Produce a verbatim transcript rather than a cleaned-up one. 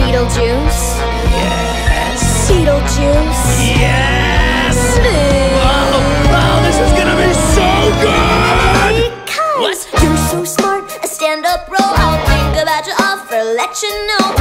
Beetlejuice? Yes. Beetlejuice? Yes! Wow, wow, this is gonna be so good! Because What? you're so smart, a stand-up role. I'll think about your offer, let you know.